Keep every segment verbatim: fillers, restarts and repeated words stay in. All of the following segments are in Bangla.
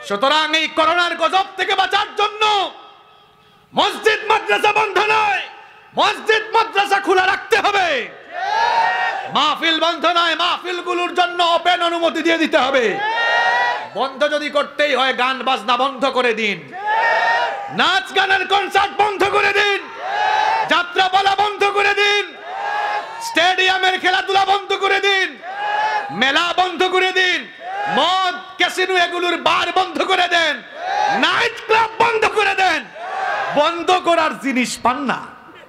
সুতরাং এই করোনার গজব থেকে বাঁচার জন্য মসজিদ মাদ্রাসা বন্ধ নয়, মসজিদ মাদ্রাসা খোলা রাখতে হবে। মাহফিল বন্ধ নয়, মাহফিলগুলোর জন্য ওপেন অনুমতি দিয়ে দিতে হবে। বন্ধ যদি করতেই হয় গান বাজনা বন্ধ করে দিন, নাচ গানের কনসার্ট বন্ধ করে দিন, যাত্রা পালা বন্ধ করে দিন, স্টেডিয়ামের খেলাধুলা বন্ধ করে দিন, মেলা বন্ধ করে দিন, মদ ক্যাসিনো এগুলোর বার বন্ধ করে দেন, নাইট ক্লাব বন্ধ করে দেন। বন্ধ করার জিনিস পান না।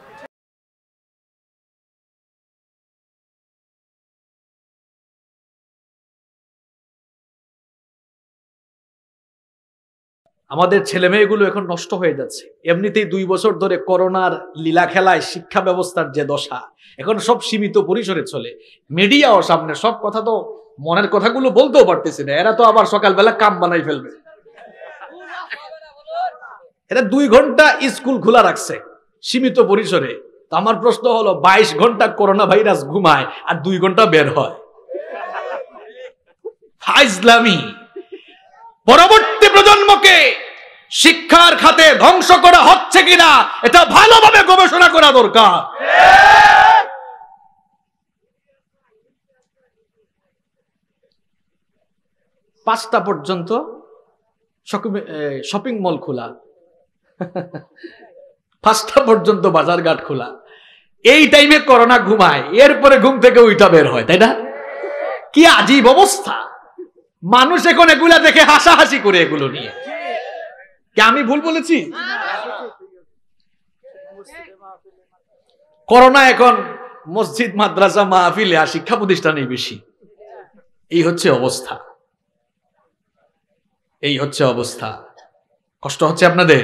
আমাদের ছেলে মেয়েগুলো এখন নষ্ট হয়ে যাচ্ছে। এমনিতেই দুই বছর ধরে করোনার লীলা খেলায় শিক্ষা ব্যবস্থার যে দশা, এখন সব সীমিত পরিসরে চলে। মিডিয়াও সামনে, সব কথা তো মনের কথাগুলো বলতেও পারতেছে না। এরা তো আবার সকালবেলা কাম বানাই ফেলবে। এরা দুই ঘন্টা স্কুল খোলা রাখছে সীমিত পরিসরে। তো আমার প্রশ্ন হলো, বাইশ ঘন্টা করোনা ভাইরাস ঘুমায় আর দুই ঘন্টা বের হয়। ইসলামী পরবর্তী প্রজন্মকে শিক্ষার খাতে ধ্বংস করা হচ্ছে কিনা এটা ভালোভাবে গবেষণা করা দরকার। পাঁচটা পর্যন্ত শপিং মল খোলা, পাঁচটা পর্যন্ত বাজার ঘাট খোলা। এই টাইমে করোনা ঘুমায়, এরপরে ঘুম থেকে উইটা বের হয়, তাই না? কি আজীব অবস্থা। মানুষ এখন এগুলা দেখে হাসাহাসি করে এগুলো নিয়ে। কি আমি ভুল বলেছি? করোনা এখন মসজিদ মাদ্রাসা মাহফিলে আর শিক্ষা প্রতিষ্ঠানে বেশি। এই হচ্ছে অবস্থা, এই হচ্ছে অবস্থা। কষ্ট হচ্ছে আপনাদের?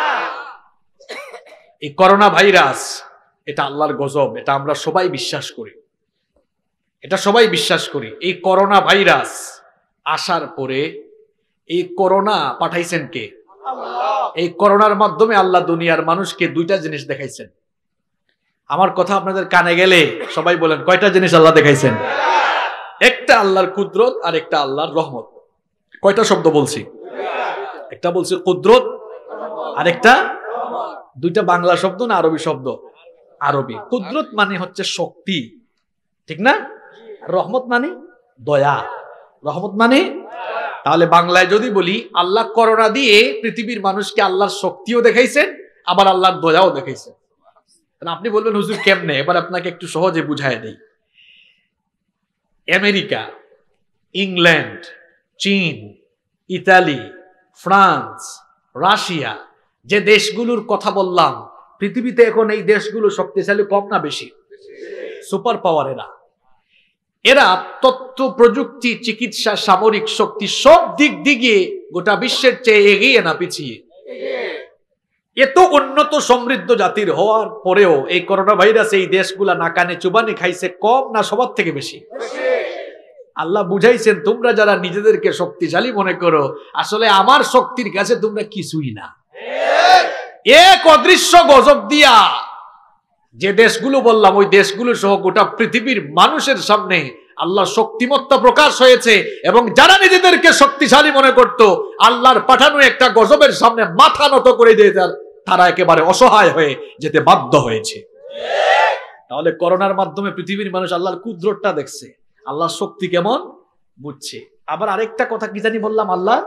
এই করোনা ভাইরাস এটা আল্লাহর গজব, এটা আমরা সবাই বিশ্বাস করি, এটা সবাই বিশ্বাস করি। এই করোনা ভাইরাস আসার পরে এই করোনা পাঠাইছেন কে? এই করোনার মাধ্যমে আল্লাহ দুনিয়ার মানুষকে দুইটা জিনিস দেখাইছেন। আমার কথা আপনাদের কানে গেলে সবাই বলেন, কয়টা জিনিস আল্লাহ দেখাইছেন? একটা আল্লাহর কুদরত আর একটা আল্লাহর রহমত। কয়টা শব্দ বলছি? একটা বলছি কুদরত আর একটা, দুইটা বাংলা শব্দ না আরবি শব্দ? আরবি। কুদরত মানে হচ্ছে শক্তি, ঠিক না? রহমত মানে দয়া। রহমত মানে, তাহলে বাংলায় যদি বলি, আল্লাহ করোনা দিয়ে পৃথিবীর মানুষকে আল্লাহর শক্তিও দেখাইছেন, আবার আল্লাহর দয়াও দেখাইছেন। আপনি বলবেন হুজুর কেমনে? এবার আপনাকে একটু সহজে বুঝায় দেই। আমেরিকা, ইংল্যান্ড, চীন, ইতালি, ফ্রান্স, রাশিয়া, যে দেশগুলোর কথা বললাম, পৃথিবীতে এখন এই দেশগুলো শক্তিশালী কম না বেশি? সুপার পাওয়ার এরা। এরা তথ্য প্রযুক্তি, চিকিৎসা, সামরিক শক্তি সব দিক দিয়ে গোটা বিশ্বের চেয়ে এগিয়ে না পিছিয়ে? এত উন্নত সমৃদ্ধ জাতির হওয়ার পরেও এই করোনা ভাইরাস এই দেশগুলা নাকানে চুবানি খাইছে কম না সবার থেকে বেশি? আল্লাহ বুঝাইছেন, তোমরা যারা নিজেদেরকে শক্তিশালী মনে করো, আসলে আমার শক্তির কাছে তোমরা কিছুই না। এক অদৃশ্য গজব দিয়া যে দেশগুলো বললাম, ওই দেশগুলো সহ গোটা পৃথিবীর মানুষের সামনে আল্লাহর শক্তিমত্তা প্রকাশ হয়েছে। এবং যারা নিজেদেরকে শক্তিশালী মনে করত, আল্লাহর পাঠানো একটা গজবের সামনে মাথা নত করে দিয়ে তারা একেবারে অসহায় হয়ে যেতে বাধ্য হয়েছে। তাহলে করোনার মাধ্যমে পৃথিবীর মানুষ আল্লাহর কুদরতটা দেখছে, আল্লাহর শক্তি কেমন বুঝছে। আবার আরেকটা কথা কি জানি বললাম, আল্লাহ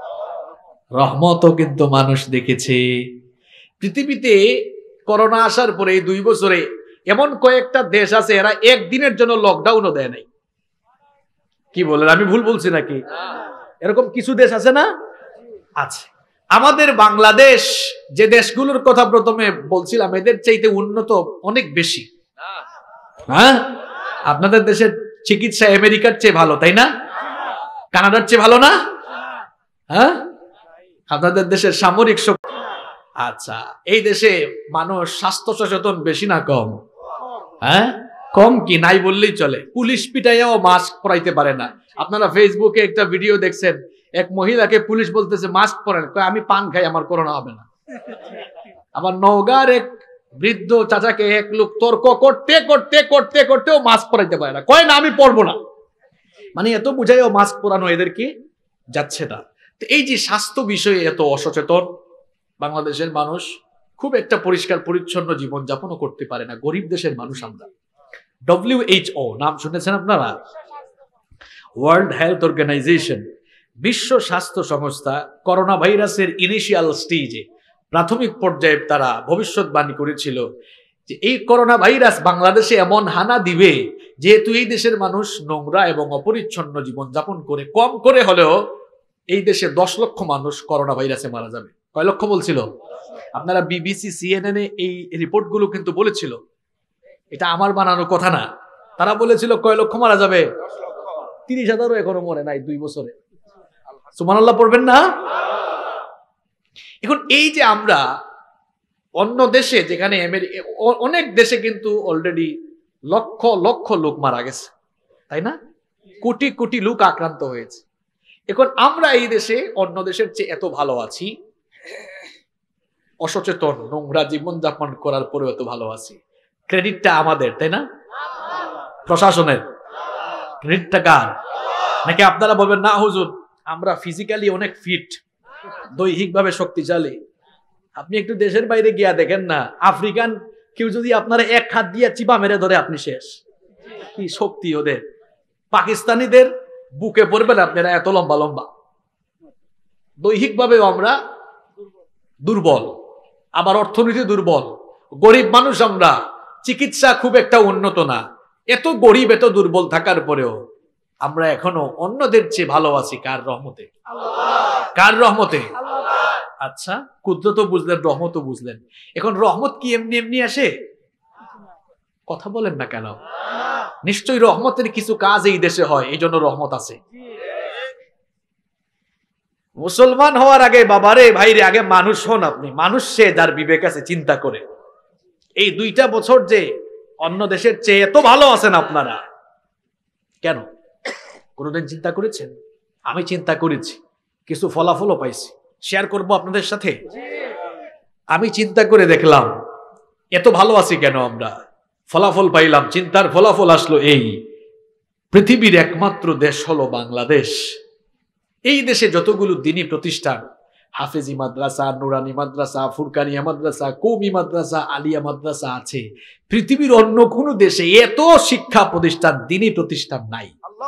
রহমতও কিন্তু মানুষ দেখেছে। পৃথিবীতে করোনা আসার পরে এই দুই বছরে এমন কয়েকটা দেশ আছে, এরা একদিনের জন্য লকডাউনও দেয় নাই। কি বলেন, আমি ভুল বলছি নাকি? এরকম কিছু দেশ আছে না? আছে। আমাদের বাংলাদেশ যে দেশগুলোর কথা প্রথমে বলছিলাম, এদের চাইতে উন্নত অনেক বেশি। হ্যাঁ, আপনাদের দেশের চিকিৎসা আমেরিকার চেয়ে ভালো, তাই না? কানাডার চেয়ে ভালো না? হ্যাঁ, আপনাদের দেশের সামরিক শক্তি। আচ্ছা, এই দেশে মানুষ স্বাস্থ্য সচেতন বেশি না কম? হ্যাঁ, কম কি নাই বললেই চলে। পুলিশ পিটাইয়াও মাস্ক পরাইতে পারে না। আপনারা ফেসবুকে একটা ভিডিও দেখছেন, এক মহিলাকে পুলিশ বলতেছে মাস্ক পরেন, কয় আমি পান খাই, আমার করোনা হবে না। আবার নওগাঁর এক বৃদ্ধ চাচাকে এক লোক তর্ক করতে করতে করতে করতেও মাস্ক পরাইতে পারে না, কয় না আমি পরবো না। মানে এত বুঝাইও মাস্ক পরানো এদেরকে যাচ্ছে না। এই যে স্বাস্থ্য বিষয়ে এত অসচেতন বাংলাদেশের মানুষ, খুব একটা পরিষ্কার পরিচ্ছন্ন জীবনযাপনও করতে পারে না, গরিব দেশের মানুষ আমরা। ডব্লিউএইচও নাম শুনেছেন আপনারা? ওয়ার্ল্ড হেলথ অর্গানাইজেশন, বিশ্ব স্বাস্থ্য সংস্থা করোনা ভাইরাসের ইনিশিয়াল স্টেজে, প্রাথমিক পর্যায়ে তারা ভবিষ্যৎবাণী করেছিল যে এই করোনা ভাইরাস বাংলাদেশে এমন হানা দিবে, যেহেতু এই দেশের মানুষ নোংরা এবং অপরিচ্ছন্ন জীবনযাপন করে, কম করে হলেও এই দেশে দশ লক্ষ মানুষ করোনা ভাইরাসে মারা যাবে। কয় লক্ষ বলছিল? আপনারা বিবিসি, সিএনএন এই রিপোর্টগুলো কিন্তু বলেছিল, এটা আমার বানানো কথা না। তারা বলেছিল কয় লক্ষ মারা যাবে? তিরিশ হাজারও এখনো মরে নাই দুই বছরে। সুবহানাল্লাহ পড়বেন না? এখন এই যে আমরা অন্য দেশে, যেখানে অনেক দেশে কিন্তু অলরেডি লক্ষ লক্ষ লোক মারা গেছে, তাই না? কোটি কোটি লোক আক্রান্ত হয়েছে। এখন আমরা এই দেশে অন্য দেশের চেয়ে এত ভালো আছি, অসচেতন নোংরা জীবনযাপন করার পরেও এত ভালো আছি। ক্রেডিটটা আমাদের, তাই না? প্রশাসনের ক্রেডিটটা কার? নাকি আপনারা বলবেন না হুজুর আমরা ফিজিক্যালি অনেক ফিট, দৈহিকভাবে শক্তিশালী? আপনি একটু দেশের বাইরে গিয়া দেখেন না, আফ্রিকান কেউ যদি আপনারা এক হাত দিয়ে চিপা মেরে ধরে আপনি শেষ। কি শক্তি ওদের! পাকিস্তানিদের বুকে পড়বেন আপনারা, এত লম্বা লম্বা। দৈহিকভাবেও আমরা দুর্বল, আবার অর্থনীতি দুর্বল, গরিব মানুষ আমরা, চিকিৎসা খুব একটা উন্নত না। এত গরিব, এত দুর্বল থাকার পরেও আমরা এখনো অন্যদের চেয়ে ভালো আছি। কার রহমতে? কার রহমতে? আচ্ছা, কুদরত বুঝলেন, রহমতও বুঝলেন। এখন রহমত কি এমনি এমনি আসে? কথা বলেন না কেন? নিশ্চয়ই রহমতের কিছু কাজ এই দেশে হয়, এই জন্য রহমত আছে। মুসলমান হওয়ার আগে বাবারে ভাইরে আগে মানুষ হন আপনি। মানুষ সে যার বিবেক আছে, চিন্তা করে। এই দুইটা বছর যে অন্য দেশের চেয়ে এত ভালো আছেন আপনারা, কেন কোনোদিন চিন্তা করেছেন? আমি চিন্তা করেছি, কিছু ফলাফলও পাইছি, শেয়ার করব আপনাদের সাথে। আমি চিন্তা করে দেখলাম এত ভালো আছি কেন আমরা। ফলাফল পাইলাম, চিন্তার ফলাফল আসলো এই, পৃথিবীর একমাত্র দেশ হলো বাংলাদেশ। এই দেশে যতগুলো দ্বীনি প্রতিষ্ঠান, হাফেজি মাদ্রাসা, নুরানি মাদ্রাসা, ফুরকানিয়া মাদ্রাসা, কওমি মাদ্রাসা, আলিয়া মাদ্রাসা আছে, পৃথিবীর অন্য কোন দেশে এত শিক্ষা প্রতিষ্ঠান, দ্বীনি প্রতিষ্ঠান নাই।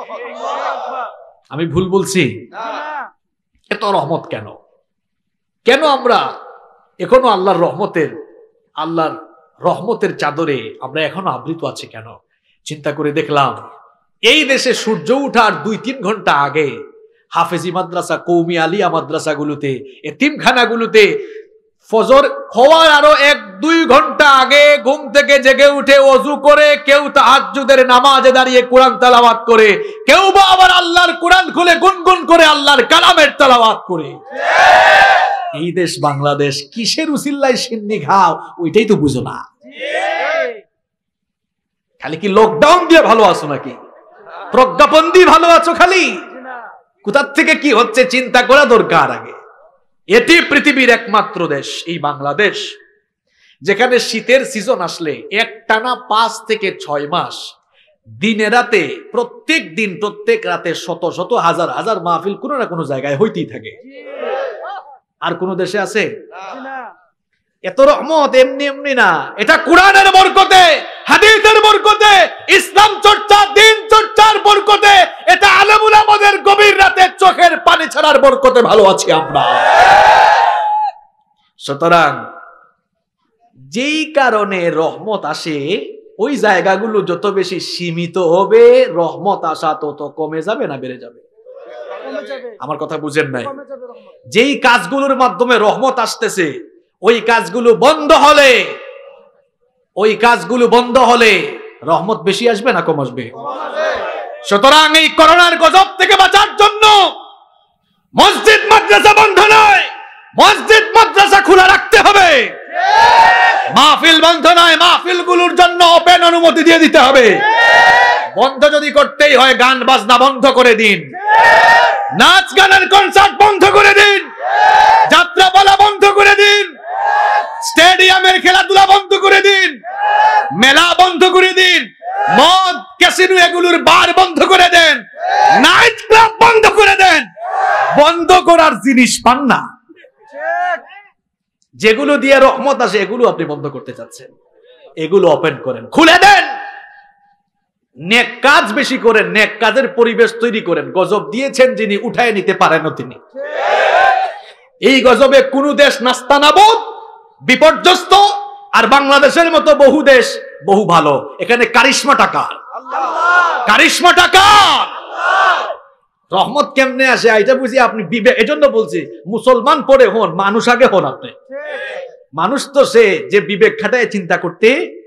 আমি ভুল বলছি? এত রহমত কেন? কেন আমরা এখনো আল্লাহর রহমতের আল্লাহর রহমতের চাদরে আমরা এখনো আবৃত আছি কেন? চিন্তা করে দেখলাম এই দেশে সূর্য ওঠার দুই তিন ঘন্টা আগে হাফেজি মাদ্রাসা, কওমি, আলিয়া মাদ্রাসাগুলোতে, এতিমখানাগুলোতে ফজর হওয়ার আরো এক দুই ঘন্টা আগে ঘুম থেকে জেগে উঠে ওযু করে কেউ তাহাজ্জুদের নামাজে দাঁড়িয়ে কোরআন তেলাওয়াত করে, কেউ বা আবার আল্লাহর কোরআন খুলে গুনগুন করে আল্লাহর কালামের তেলাওয়াত করে। এই দেশ বাংলাদেশ কিসের উসিল্লায় সিন্নি খাও ওইটাই তো বুঝো না। খালি কি লকডাউন দিয়ে ভালো আছো নাকি? প্রজ্ঞাপন দিয়ে ভালো আছো খালি? কোথার থেকে কি হচ্ছে চিন্তা করা দরকার আগে। এটি পৃথিবীর একমাত্র দেশ এই বাংলাদেশ, যেখানে শীতের সিজন আসলে এক টানা পাঁচ থেকে ছয় মাস দিনে রাতে প্রত্যেক দিন প্রত্যেক রাতে শত শত হাজার হাজার মাহফিল কোনো না কোনো জায়গায় হইতেই থাকে। আর কোন দেশে আছে? এত রহমত এমনি এমনি না, এটা কোরআনের বরকতে, হাদিসের বরকতে, ইসলাম চর্চা, দ্বীন চর্চার বরকতে, এটা আলেম উলামাদের গভীর রাতে চোখের পানি ছাড়ার বরকতে ভালো আছি আমরা। সুতরাং যেই কারণে রহমত আসে, ওই জায়গাগুলো যত বেশি সীমিত হবে, রহমত আসা তত কমে যাবে না বেড়ে যাবে? আমার কথা বুঝেন নাই? যেই কাজগুলোর মাধ্যমে রহমত আসতেছে, ওই কাজগুলো বন্ধ হলে ওই কাজগুলো বন্ধ হলে রহমত বেশি আসবে না কম আসবে? সুতরাং এই করোনার গজব থেকে বাঁচার জন্য মসজিদ মাদ্রাসা বন্ধ নয়, মসজিদ মাদ্রাসা খোলা রাখতে হবে। মাহফিল বন্ধ নয়, মাহফিলগুলোর জন্য ওপেন অনুমতি দিয়ে দিতে হবে। বন্ধ যদি করতেই হয় গান বাজনা বন্ধ করে দিন, নাচ গানের কনসার্ট বন্ধ করে দিন, যাত্রাপালা বন্ধ করে দিন, স্টেডিয়ামের খেলাধুলা বন্ধ করে দিন, মেলা বন্ধ করে দিন, মদ ক্যাসিনো এগুলোর বার বন্ধ করে দেন, নাইট ক্লাব বন্ধ করে দেন। বন্ধ করার জিনিস পান না, যেগুলো দিয়ে রহমত আসে এগুলো আপনি বন্ধ করতে চাচ্ছেন, এগুলো ওপেন করেন, খুলে দেন। নেক কাজ বেশি করেন, নেক কাজের পরিবেশ তৈরি করেন। গজব দিয়েছেন যিনি, উঠায় নিতে পারেন তিনি। এই গজবে কোন দেশ নাস্তানাবুদ, বিপর্যস্ত, আর বাংলাদেশের মতো বহু দেশ বহু ভালো। এখানে কারিশমা টাকা, কারিশমা টাকা। রহমত কেমনে আসে এটা বুঝি আপনি বিবেক, এজন্য বলছি মুসলমান পরে হন, মানুষ আগে হন। আপনি মানুষ তো সে যে বিবেক খাটায় চিন্তা করতে